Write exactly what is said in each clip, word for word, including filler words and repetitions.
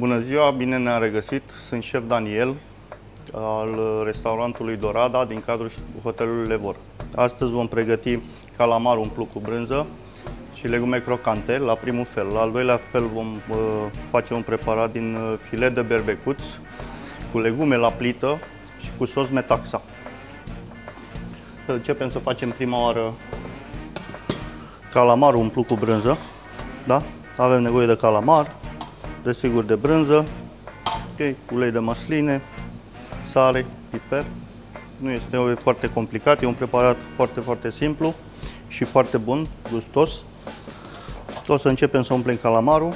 Bună ziua, bine ne-am regăsit. Sunt șef Daniel al restaurantului Dorada din cadrul hotelului Levor. Astăzi vom pregăti calamar umplut cu brânză și legume crocante la primul fel. La al doilea fel vom uh, face un preparat din filet de berbecuț cu legume la plită și cu sos metaxa. Începem să facem prima oară calamar umplut cu brânză. Da? Avem nevoie de calamar, desigur de brânză, okay, ulei de măsline, sare, piper. Nu este foarte complicat, e un preparat foarte, foarte simplu și foarte bun, gustos. O să începem să umplem calamarul.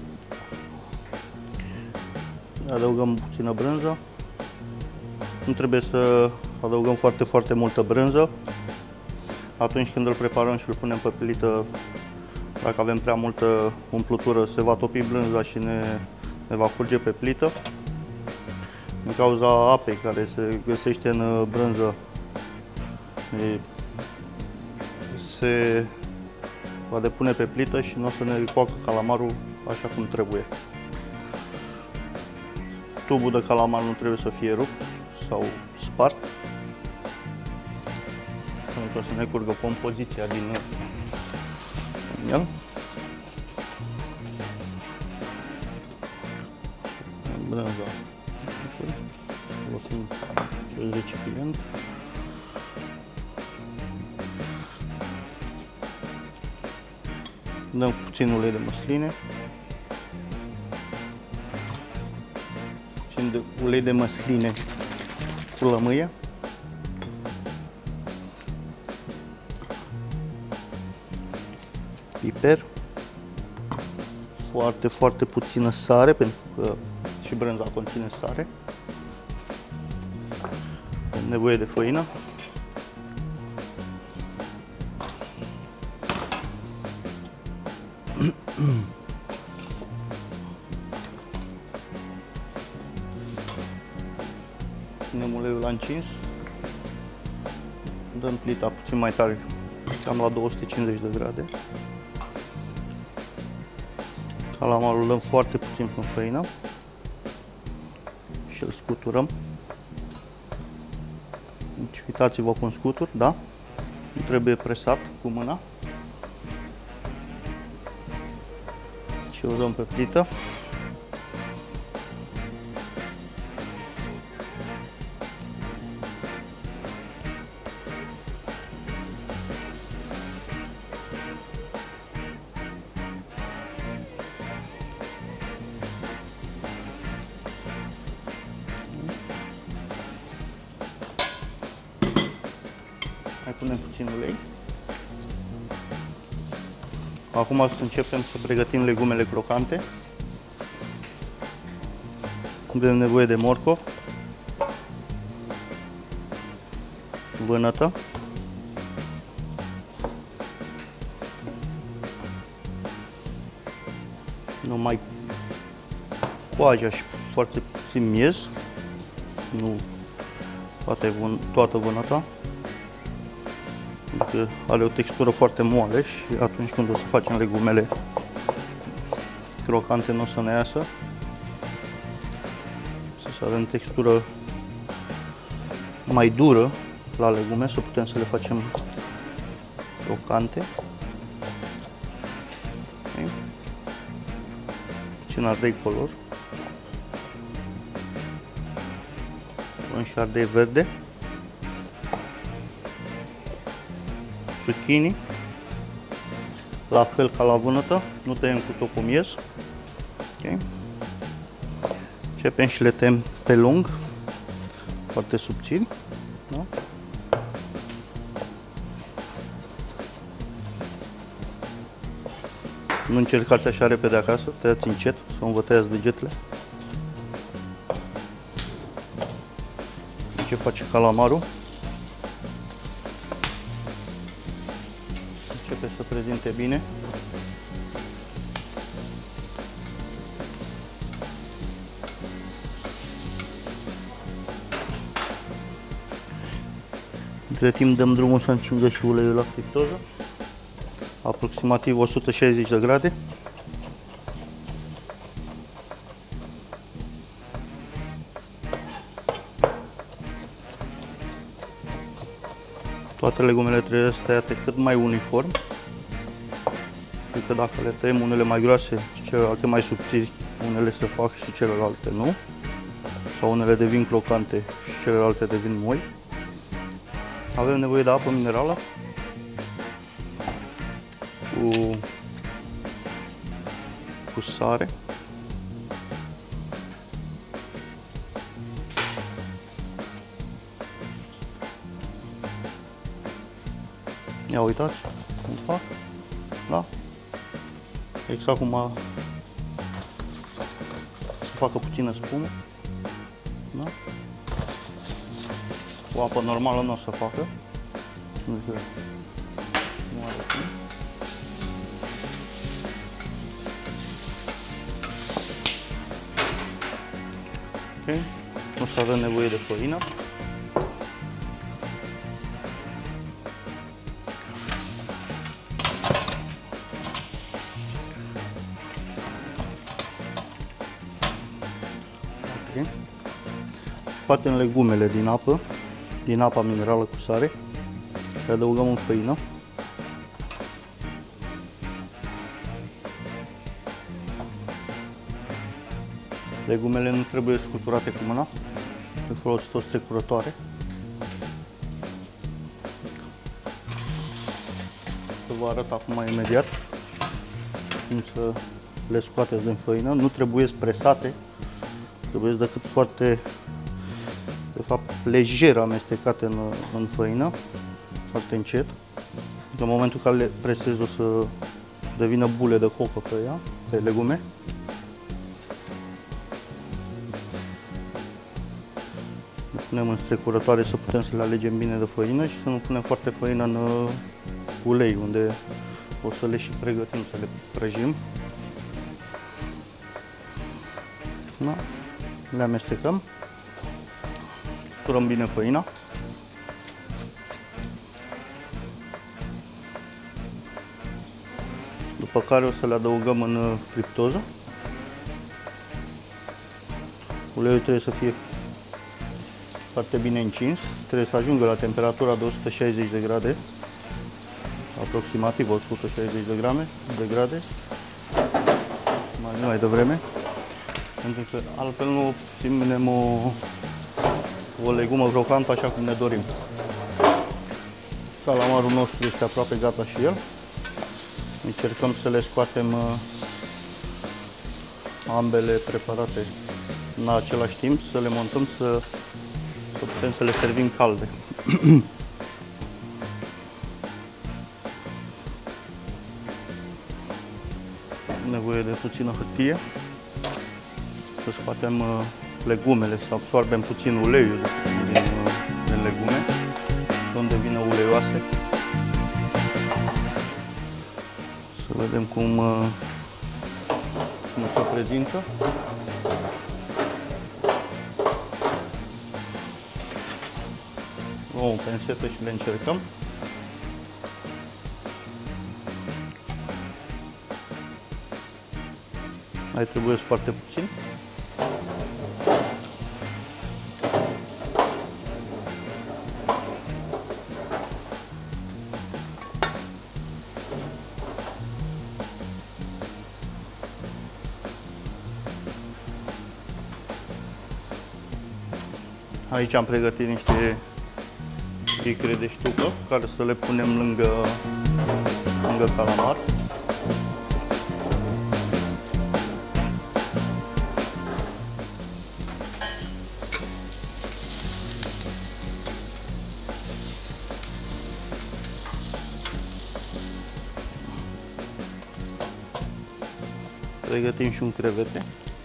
Adăugăm puțină brânză. Nu trebuie să adăugăm foarte, foarte multă brânză. Atunci când îl preparăm și îl punem pe plită, dacă avem prea multă umplutură, se va topi brânza și ne, ne va curge pe plită. Din cauza apei care se găsește în brânză, se va depune pe plită și nu o să ne coacă calamarul așa cum trebuie. Tubul de calamar nu trebuie să fie rupt sau spart, pentru că o să ne curgă compoziția din el. Brânza. Folosim acest recipient. Dăm puțin ulei de măsline. Puțin de ulei de măsline cu lămâie. Piper. Foarte, foarte puțină sare, pentru că și brânza conține sare. Am nevoie de făină. Punem uleiul la încins. Dăm plita puțin mai tare, cam la două sute cincizeci de grade. Calamarul dăm foarte puțin în făină și îl scuturăm. Deci uitați-vă cu un scutur, da? Nu trebuie presat cu mâna. Și o dăm pe plită. Mai punem puțin ulei. Acum o să începem să pregătim legumele crocante. Avem nevoie de morcov, vânătă, numai coaja și foarte puțin miez, nu toate, toată vânăta. Că are o textură foarte moale și atunci când o să facem legumele crocante nu o să ne iasă. Să avem textură mai dură la legume, să putem să le facem crocante. Okay. Puțin ardei color. Pun și ardei verde. Zucchini, la fel ca la vânătă, nu tăiem cu tot cu miez. Okay. Începem și le tăiem pe lung, foarte subțiri. Da? Nu încercați așa repede acasă, tăiați încet, să nu vă tăiați degetele. Ce face calamarul? Începe să prezinte bine. Între timp dăm drumul să încingă și uleiul la friptoză. aproximativ o sută șaizeci de grade. Toate legumele trebuie tăiate cât mai uniform. Adică dacă le tăiem unele mai groase și celelalte mai subțiri, unele se fac și celelalte nu. Sau unele devin crocante și celelalte devin moi. Avem nevoie de apă minerală cu, cu sare. Ia uitați cum fac, da? Exact cum a... să facă puțină spumă, da? Cu apă normală nu o să facă. Nu are cum. Ok, o să avem nevoie de făină. Scoatem legumele din apă, din apa minerală cu sare, le adăugăm în făină. Legumele nu trebuie scuturate cu mâna, trebuie folosit o strecurătoare. Să vă arăt acum imediat cum să le scoateți din făină. Nu trebuie presate, trebuie decât foarte, de fapt, lejer amestecate în, în făină, foarte încet. În momentul în care le presezi o să devină bule de cocă pe ea, pe legume. Le punem în strecurătoare să putem să le alegem bine de făină și să nu punem foarte făină în uh, ulei, unde o să le și pregătim să le prăjim. Da? Le amestecăm, turăm bine făina. După care o să le adăugăm în friptoză. Uleiul trebuie să fie foarte bine încins, trebuie să ajungă la temperatura de o sută șaizeci de grade, aproximativ o sută șaizeci de grame de grade, mai mai devreme, pentru că altfel nu obținem o, o legumă crocantă așa cum ne dorim. Calamarul nostru este aproape gata și el. Încercăm să le scoatem ambele preparate în același timp, să le montăm, să, să putem să le servim calde. Nevoie de puțină hârtie, să scoatem legumele, să absorbem puțin uleiul din, din legume, când devină uleioase. Să vedem cum, cum se prezintă. Luăm o pensetă și le încercăm. Mai trebuie foarte puțin. Aici am pregătit niște icre de ștucă care să le punem lângă, lângă calamar. Pregătim și un crevete.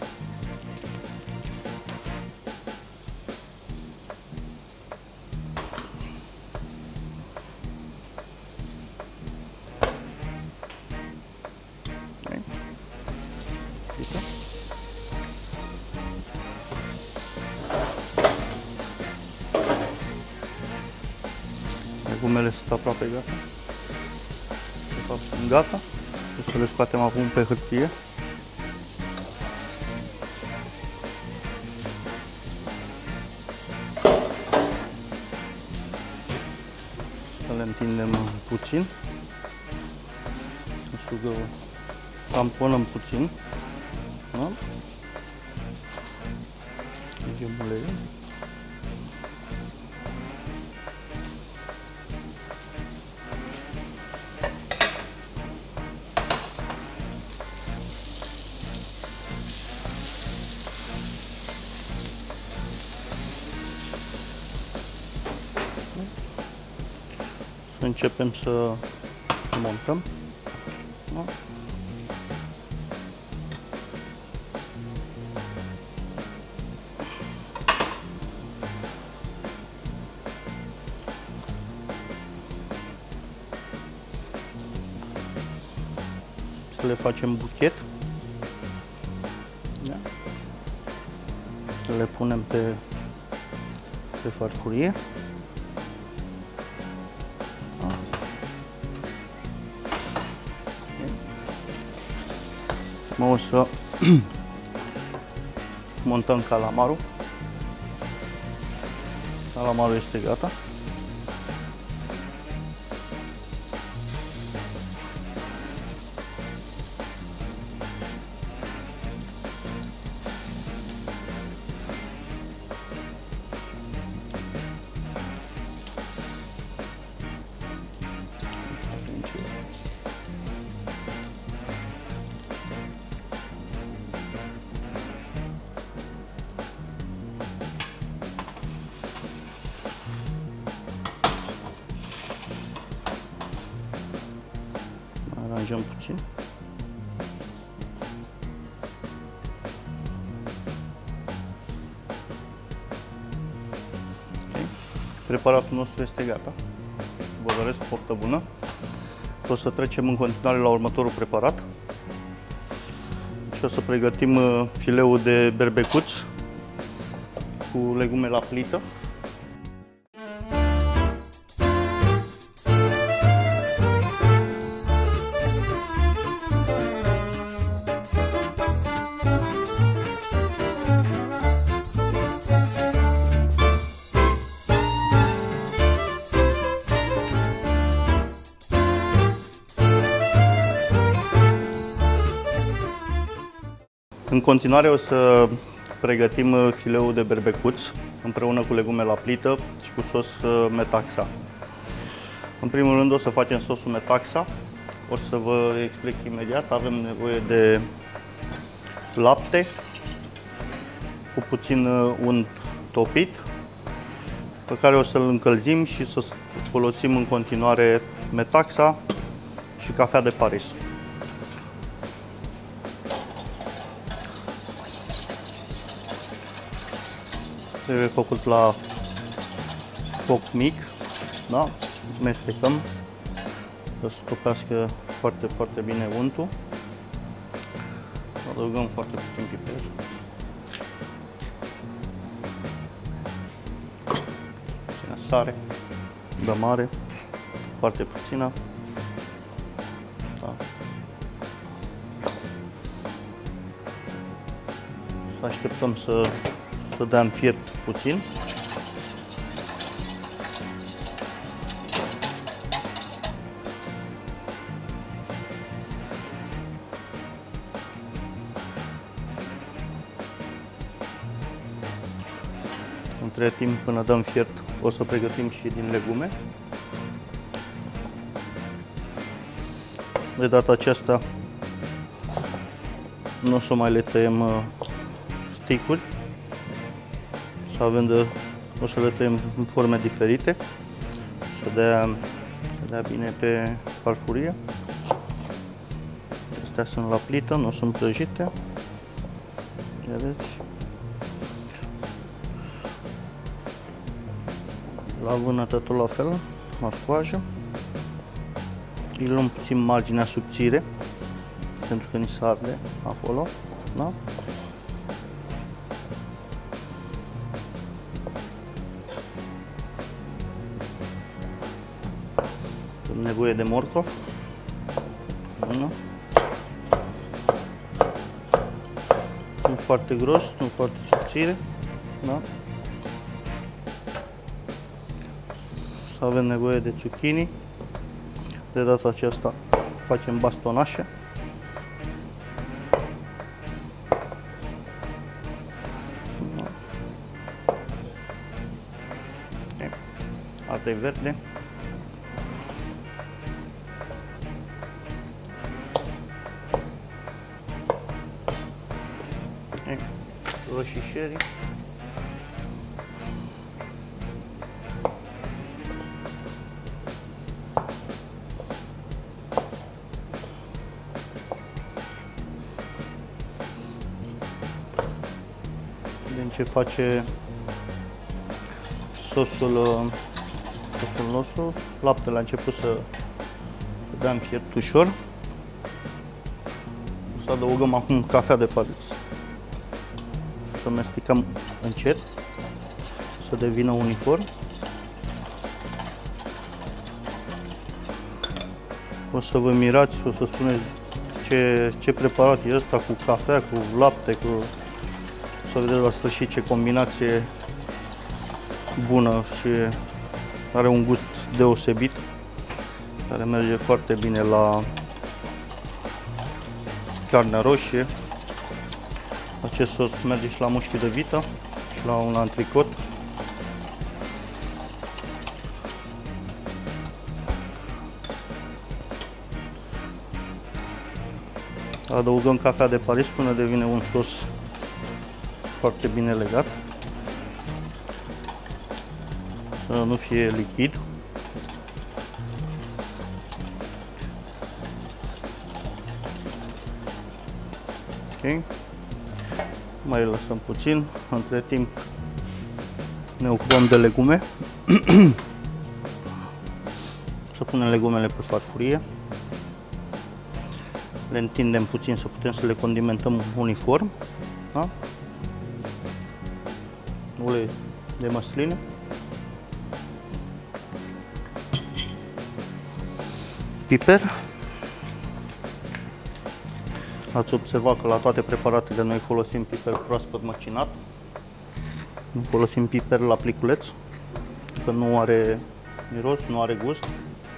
Legumele sunt aproape gata. De fapt, sunt gata. O să le scoatem acum pe hârtie. Să întindem puțin. Să tamponăm puțin. Da? Mergem uleiul. Să începem să montăm. Da? Să le facem buchet. Da? Să le punem pe, pe farfurie. Mă o să montăm calamarul. Calamarul este gata. Aranjăm puțin. Okay. Preparatul nostru este gata. Vă doresc poftă bună. O să trecem în continuare la următorul preparat. Și o să pregătim fileul de berbecuț cu legume la plită. În continuare o să pregătim fileul de berbecuț împreună cu legume la plită și cu sos metaxa. În primul rând o să facem sosul metaxa. O să vă explic imediat. Avem nevoie de lapte cu puțin unt topit, pe care o să-l încălzim și să folosim în continuare metaxa și cafea de Paris. Trebuie făcut la foc mic, da? Mestecăm, să stopească foarte, foarte bine untul. Adăugăm foarte puțin piper. Puțină sare, de mare, foarte puțină. Da. Să așteptăm să să dea în fiert puțin. Între timp, până dăm fiert, o să pregătim și din legume. De data aceasta nu o să mai le tăiem sticuri. Să avem de, o să le tăiem în forme diferite, să dea, să dea bine pe farfurie. Astea sunt la plită, nu sunt prăjite. Vedeți? La vânătă tot la fel, marcoajă. Îi luăm puțin marginea subțire, pentru că ni se arde acolo. Da? Am nevoie de morcov. Bună. Nu foarte gros, nu foarte subțire. Da? Să avem nevoie de zucchini. De data aceasta facem bastonașe. Okay. Alta e verde. Okay. Roșii sherry. Din ce face sosul, sosul nostru, laptele a început să dea înfiert ușor. O să adăugăm acum cafea de Paris. Să mestecăm încet, să devină uniform. O să vă mirați, o să spuneți ce, ce preparat e ăsta cu cafea, cu lapte, cu... Să vedeți la sfârșit ce combinație bună și are un gust deosebit, care merge foarte bine la carnea roșie. Acest sos merge și la mușchi de vită și la un antricot. Adăugăm cafea de Paris până devine un sos foarte bine legat, să nu fie lichid. Ok, mai lăsăm puțin. Între timp ne ocupăm de legume. Să punem legumele pe farfurie, le întindem puțin să putem să le condimentăm uniform. Da? Ulei de măsline, piper. Ați observat că la toate preparatele noi folosim piper proaspăt măcinat, nu folosim piper la pliculeț, că nu are miros, nu are gust.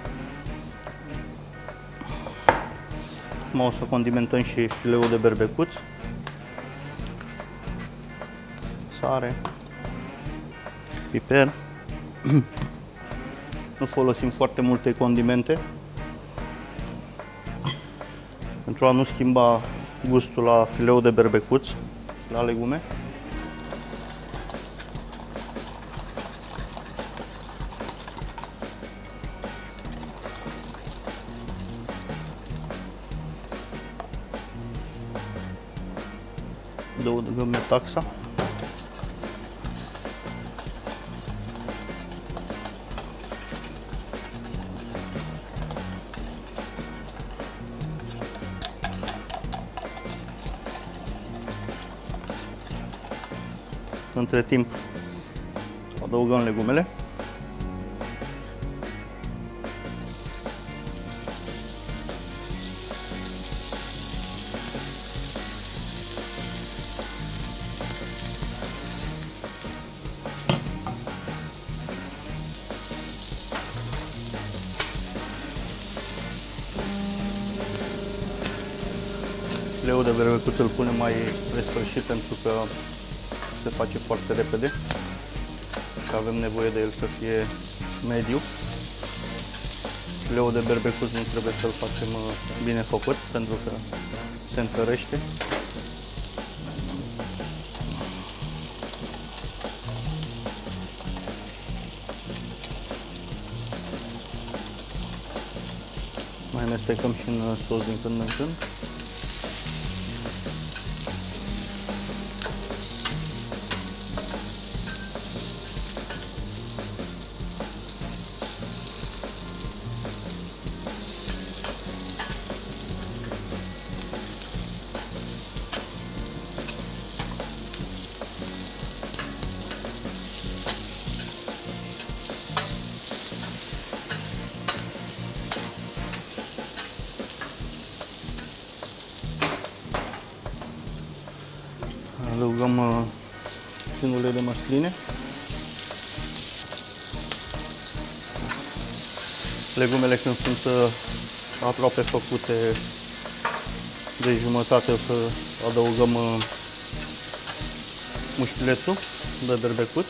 Acum o să condimentăm și fileul de berbecuț, sare, piper. Nu folosim foarte multe condimente pentru a nu schimba gustul la fileul de berbecuț și la legume. Adăugăm metaxa. Între timp adăugăm legumele. Fileul de berbecuț îl punem mai spre sfârșit pentru că se face foarte repede și avem nevoie de el să fie mediu. Fileul de berbecuț nu trebuie să-l facem bine făcut pentru că se întărește. Mai amestecăm și în sos din când în când. Adăugăm uh, puțin ulei de măsline. Legumele când sunt aproape făcute de jumătate, o să adăugăm mușchiulețul de berbecuț.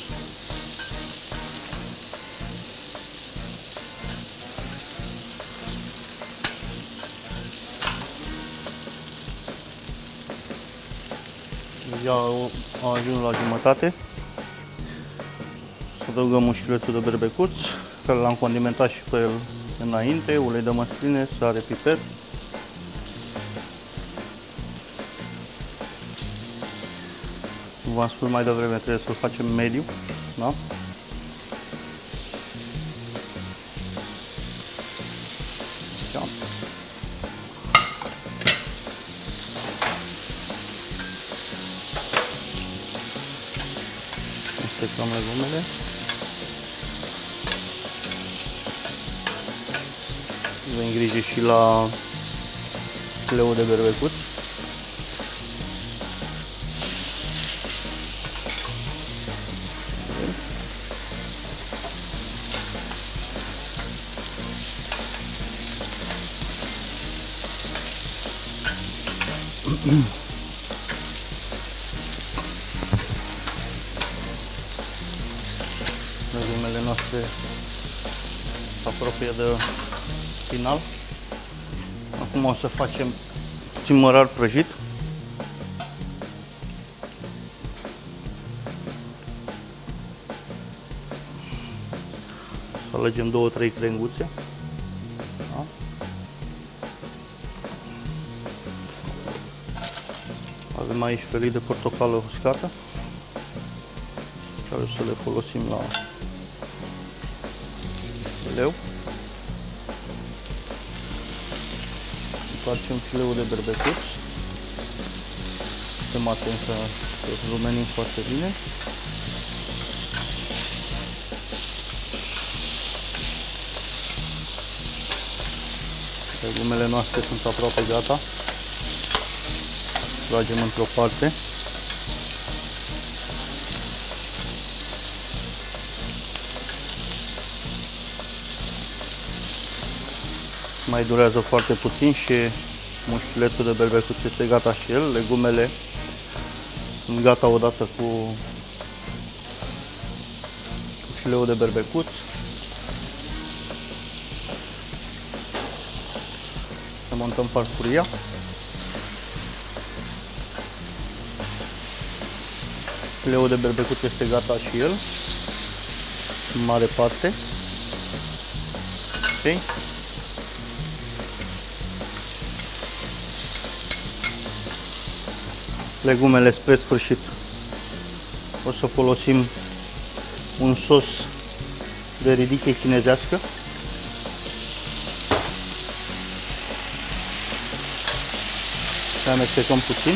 Deja a ajuns la jumătate. Să adăugăm mușchiulețul de berbecuț, care l-am condimentat și pe el înainte, ulei de măsline, sare, piper. V-am spus mai devreme, trebuie să-l facem mediu, da? Da. Stecăm legumele. Avem grijă și la fileul de berbecuț. Legumele noastre se apropie de final. Acum o să facem puțin mărar prăjit. Să alegem două trei crenguțe. Da? Avem aici felii de portocală uscată, care o să le folosim la fileu. Întoarcem fileul de berbecuț. Suntem atenți să rumenim foarte bine. Legumele noastre sunt aproape gata. Tragem într-o parte. Mai durează foarte puțin și mușchiulețul de berbecuț este gata și el. Legumele sunt gata odată cu fileul de berbecuț. Să montăm farfuria. Fileul de berbecuț este gata și el, în mare parte. Ok. Legumele spre sfârșit o să folosim un sos de ridiche chinezească. Să amestecăm puțin.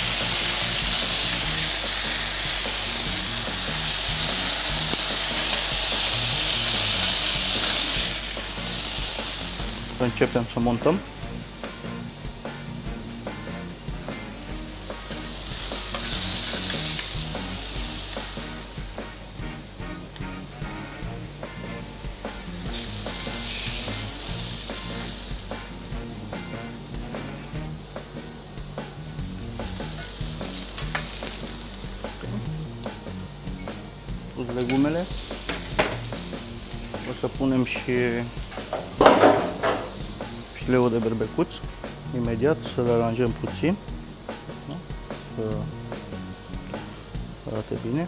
Să începem să montăm. Legumele. O să punem și fileul de berbecuț imediat, să le aranjăm puțin, da? Să arate bine.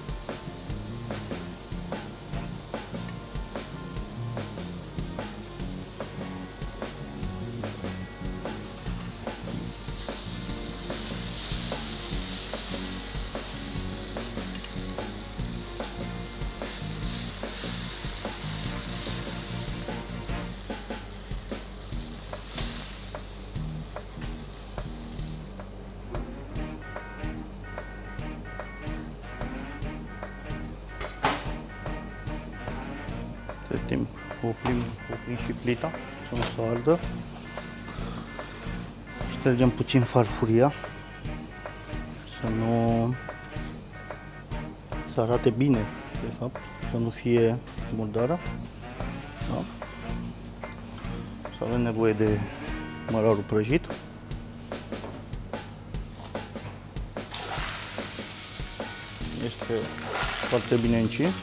Între timp oprim, oprim și plita să nu se ardă. Ștergem puțin farfuria să nu să arate bine, de fapt, să nu fie murdară. Da? Avem nevoie de mărarul prăjit. Este foarte bine încins.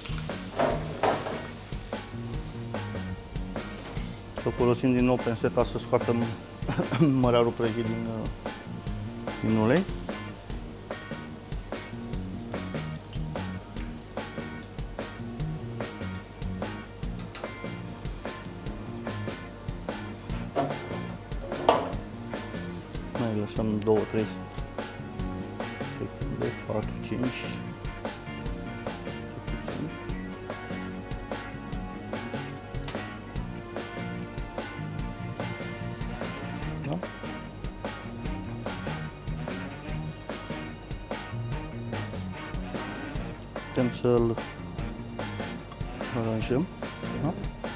Să folosim din nou pense ca să scoatem mărarul prăjit din, din ulei. Mai lăsăm două trei secunde, patru cinci. Da? Putem să-l aranjăm. Da?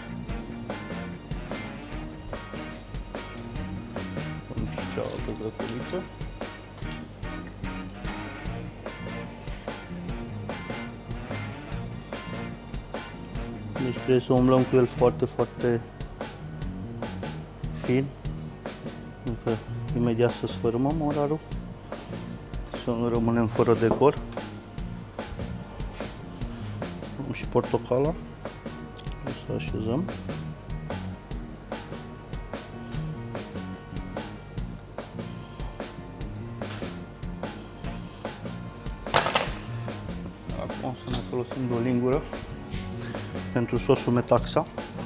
Și cealaltă grătăriță. Deci trebuie să umblăm cu el foarte, foarte fin. Încă imediat să sfărâmăm mărarul, să nu rămânem fără decor. Am și portocala, o să așezăm. Acum o să ne folosim de o lingură pentru sosul metaxa.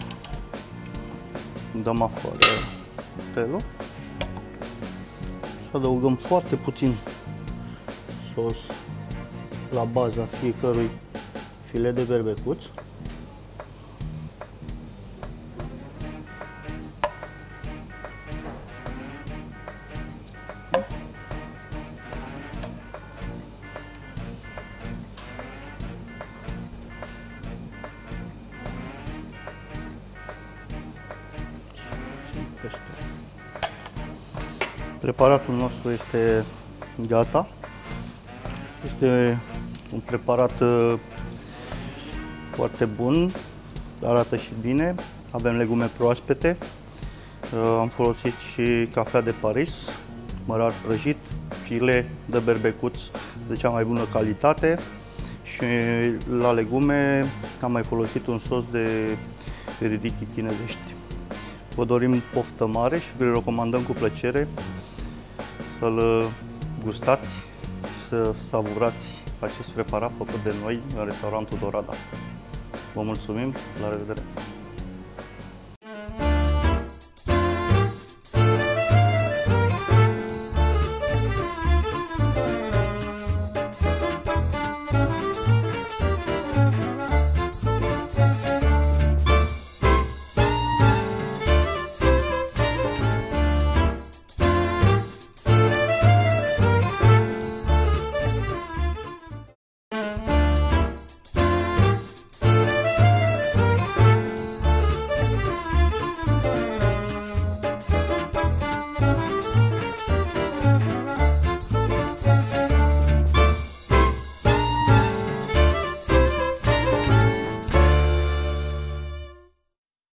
Dăm afară telul. Adăugăm foarte puțin sos la baza fiecărui filet de berbecuț. Preparatul nostru este gata. Este un preparat foarte bun, arată și bine. Avem legume proaspete. Am folosit și cafea de Paris, mărar prăjit, filet de berbecuț de cea mai bună calitate și la legume am mai folosit un sos de ridicchi chinezești. Vă dorim poftă mare și vă recomandăm cu plăcere să-l gustați, să savurați acest preparat făcut de noi în restaurantul Dorada. Vă mulțumim, la revedere!